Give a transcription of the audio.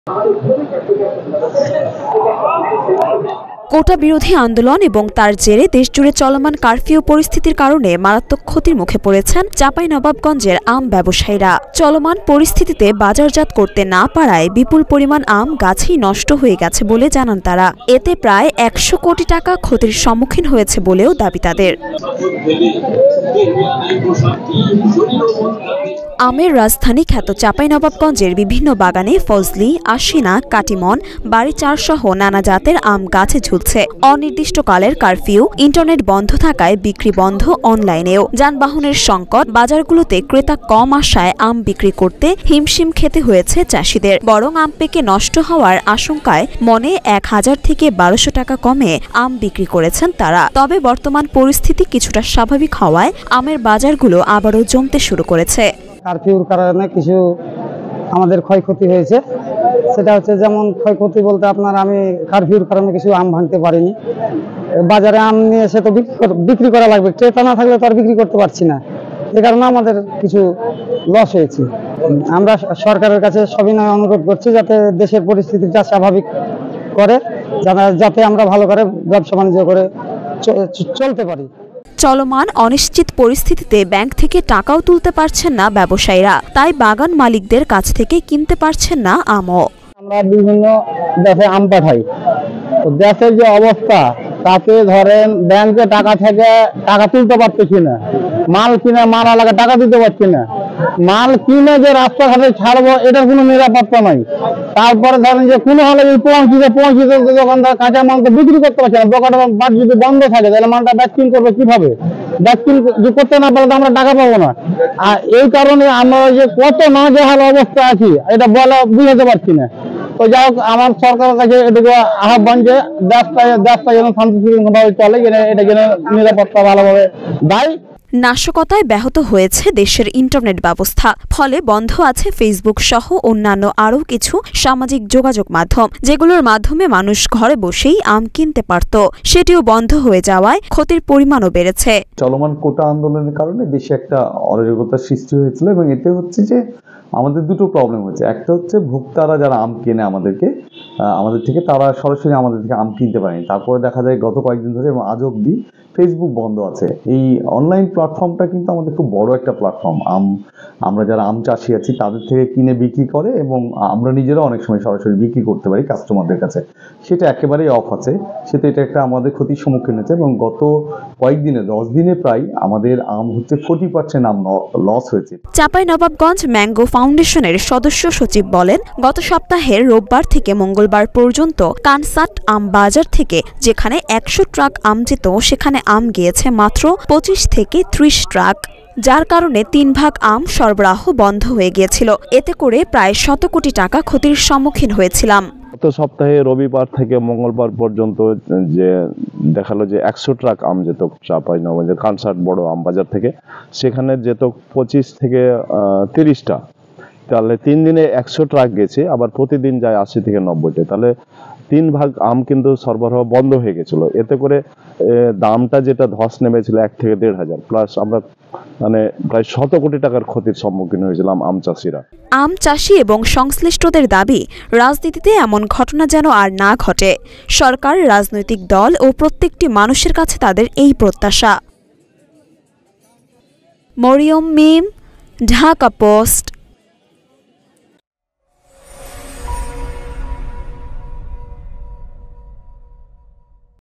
কোটা বিরোধী আন্দোলন এবং তার জেরে দেশজুড়ে চলমান কারফিউ পরিস্থিতির কারণে মারাত্মক ক্ষতির মুখে পড়েছেন চাঁপাইনবাবগঞ্জের আম ব্যবসায়ীরা। চলমান পরিস্থিতিতে বাজারজাত করতে না পারায় বিপুল পরিমাণ আম গাছেই নষ্ট হয়ে গেছে বলে জানান তারা। এতে প্রায় ১০০ কোটি টাকা ক্ষতির সম্মুখীন হয়েছে বলেও দাবি তাদের। আমের রাজধানী খ্যাত চাঁপাইনবাবগঞ্জের বিভিন্ন বাগানে ফজলি, আশিনা, কাটিমন, বাড়িচার সহ নানা জাতের আম গাছে ঝুলছে। অনির্দিষ্টকালের কারফিউ, ইন্টারনেট বন্ধ থাকায় বিক্রি বন্ধ অনলাইনেও। যানবাহনের সংকট, বাজারগুলোতে ক্রেতা কম আসায় আম বিক্রি করতে হিমশিম খেতে হয়েছে চাষিদের। বরং আম পেকে নষ্ট হওয়ার আশঙ্কায় মনে ১,০০০ থেকে ১,২০০ টাকা কমে আম বিক্রি করেছেন তারা। তবে বর্তমান পরিস্থিতি কিছুটা স্বাভাবিক হওয়ায় আমের বাজারগুলো আবারও জমতে শুরু করেছে। কারফিউর কারণে কিছু আমাদের ক্ষয়ক্ষতি হয়েছে। সেটা হচ্ছে যেমন ক্ষয়ক্ষতি বলতে আমি কারফিউর কারণে কিছু আম ভাঙতে পারিনি। বাজারে আম নিয়ে এসে তো বিক্রি করা লাগবে, ক্রেতা না থাকলে তো আর বিক্রি করতে পারছি না। এ কারণে আমাদের কিছু লস হয়েছে। আমরা সরকারের কাছে সবিনয় অনুরোধ করছি যাতে দেশের পরিস্থিতিটা স্বাভাবিক করে, যাতে আমরা ভালো করে ব্যবসা বাণিজ্য করে চলতে পারি। চলমান অনিশ্চিত পরিস্থিতিতে ব্যাংক থেকে টাকাও তুলতে পারছেন না ব্যবসায়ীরা, তাই বাগান মালিকদের কাছ থেকে কিনতে পারছেন না আমও। আমরা বিভিন্ন দেশে আম পাঠাই, তো দেশের যে অবস্থা তাতে ধরেন ব্যাংকে টাকা থেকে টাকা তুলতে পারতেছি না, মাল কিনে মারা লাগে টাকা দিতে পারছি না, মাল কিনে যে রাস্তাঘাটে ছাড়বো এটার কোনো নিরাপত্তা নাই। তারপরে ধরেন যে কোনো হলে পৌঁছিতে দোকানদার কাঁচা মাল তো বিক্রি করতে পারছে না। দোকানটা বাদ যদি বন্ধ থাকে তাহলে মালটা ভ্যাকসিন করবে কিভাবে? ভ্যাকসিন করতে না পারলে তো আমরা টাকা পাবো না। আর এই কারণে আমরা যে কত নাজেহাল অবস্থা আছি এটা বুঝাতে পারছি না। তো যাই হোক, আমার সরকারের কাছে এটুকু আহ্বান যে দেশটা যেন শান্তিশৃঙ্খলভাবে চলে, এটা যেন নিরাপত্তা ভালোভাবে দেয়। নাশকতায় ব্যাহত হয়েছে দেশের ইন্টারনেট ব্যবস্থা। ফলে বন্ধ আছে ফেসবুক সহ অন্যান্য আরও কিছু সামাজিক যোগাযোগ মাধ্যম, যেগুলোর মাধ্যমে মানুষ ঘরে বসেই আম কিনতে পারত। সেটিও বন্ধ হয়ে যাওয়ায় ক্ষতির পরিমাণও বেড়েছে। চলমান কোটা আন্দোলনের কারণে দেশে একটা অরাজকতার সৃষ্টি হয়েছিল এবং এতে হচ্ছে যে আমাদের দুটো প্রবলেম হচ্ছে। একটা হচ্ছে ভোক্তারা যারা আম কেনে আমাদের থেকে, তারা সরাসরি আমাদের থেকে আম কিনতে পারেনি। তারপরে দেখা যায় গত কয়েকদিন ধরে এবং আজ অব্দি ফেসবুক বন্ধ আছে। এই অনলাইন প্ল্যাটফর্মটা কিন্তু আমাদের খুব বড় একটা প্ল্যাটফর্ম। আমরা যারা আম চাষি আছি তাদের থেকে কিনে বিক্রি করে এবং আমরা নিজেরাও অনেক সময় সরাসরি বিক্রি করতে পারি কাস্টমারদের কাছে, সেটা একেবারেই অফ আছে। সেটা এটা একটা আমাদের ক্ষতির সম্মুখীন হয়েছে এবং গত কয়েকদিনে 10 দিনে প্রায় আমাদের আম হচ্ছে 40% আম লস হয়েছে। চাঁপাইনবাবগঞ্জ ম্যাঙ্গো ফাউন্ডেশনের সদস্য সচিব বলেন, গত সপ্তাহের রোববার থেকে মঙ্গলবার পর্যন্ত কানসাট আম বাজার থেকে যেখানে ১০০ ট্রাক আম যেত সেখানে আম গিয়েছে মাত্র ২৫ থেকে ৩০ ট্রাক, যার কারণে ৩ ভাগ আম সরবরাহ বন্ধ হয়ে গিয়েছিল। এতে করে প্রায় ১০০ কোটি টাকা ক্ষতির সম্মুখীন হয়েছিলাম। গত সপ্তাহে রবিবার থেকে মঙ্গলবার পর্যন্ত যে দেখালো যে ১০০ ট্রাক আম যেত চাঁপাইনবাবগঞ্জের কানসাট বড় আম বাজার থেকে, সেখানে যেত ২৫ থেকে ৩০টা। তাহলে ৩ দিনে ১০০ ট্রাক গেছে, আবার প্রতিদিন যায় ৮০ থেকে ৯০টা। তাহলে ৩ ভাগ আম কিন্তু সরবরাহ বন্ধ হয়ে গেছিল। এতে করে দামটা যেটা ধস নেমেছিল ১ থেকে ১,৫০০, প্লাস আমরা প্রায় ১০০ কোটি টাকার ক্ষতির সম্মুখীন হয়েছিলাম আম চাষিরা। আম চাষি এবং সংশ্লিষ্টদের দাবি, রাজনীতিতে এমন ঘটনা যেন আর না ঘটে। সরকার, রাজনৈতিক দল ও প্রত্যেকটি মানুষের কাছে তাদের এই প্রত্যাশা। মরিয়ম মিম, ঢাকা পোস্ট।